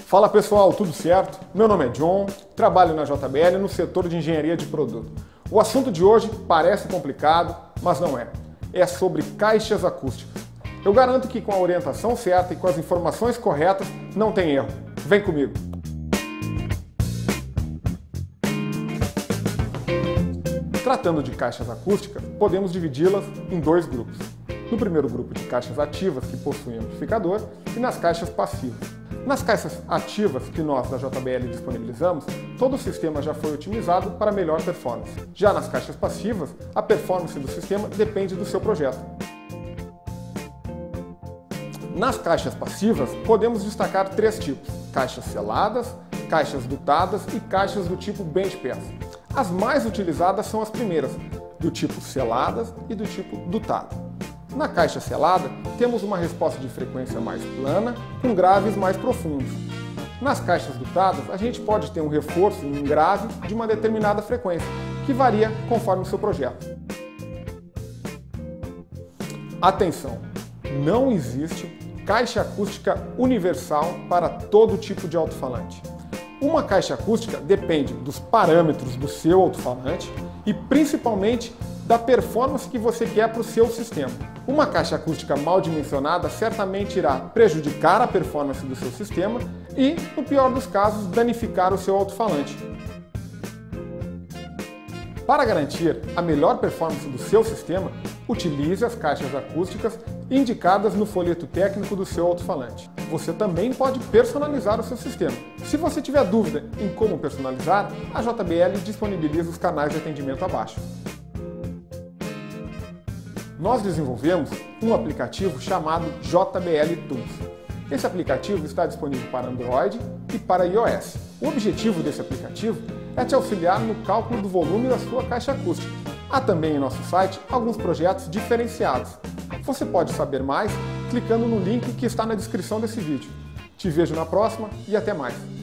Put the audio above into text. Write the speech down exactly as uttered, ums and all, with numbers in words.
Fala pessoal, tudo certo? Meu nome é John, trabalho na J B L no setor de engenharia de produto. O assunto de hoje parece complicado, mas não é. É sobre caixas acústicas. Eu garanto que com a orientação certa e com as informações corretas não tem erro. Vem comigo! Tratando de caixas acústicas, podemos dividi-las em dois grupos. No primeiro grupo de caixas ativas que possuem amplificador e nas caixas passivas. Nas caixas ativas que nós da J B L disponibilizamos, todo o sistema já foi otimizado para melhor performance. Já nas caixas passivas, a performance do sistema depende do seu projeto. Nas caixas passivas, podemos destacar três tipos: caixas seladas, caixas dutadas e caixas do tipo bench pass. As mais utilizadas são as primeiras, do tipo seladas e do tipo dutado. Na caixa selada, temos uma resposta de frequência mais plana, com graves mais profundos. Nas caixas dutadas, a gente pode ter um reforço em um grave de uma determinada frequência, que varia conforme o seu projeto. Atenção! Não existe caixa acústica universal para todo tipo de alto-falante. Uma caixa acústica depende dos parâmetros do seu alto-falante e principalmente da performance que você quer para o seu sistema. Uma caixa acústica mal dimensionada certamente irá prejudicar a performance do seu sistema e, no pior dos casos, danificar o seu alto-falante. Para garantir a melhor performance do seu sistema, utilize as caixas acústicas indicadas no folheto técnico do seu alto-falante. Você também pode personalizar o seu sistema. Se você tiver dúvida em como personalizar, a J B L disponibiliza os canais de atendimento abaixo. Nós desenvolvemos um aplicativo chamado J B L Tools. Esse aplicativo está disponível para Android e para iOS. O objetivo desse aplicativo é te auxiliar no cálculo do volume da sua caixa acústica. Há também em nosso site alguns projetos diferenciados. Você pode saber mais clicando no link que está na descrição desse vídeo. Te vejo na próxima e até mais!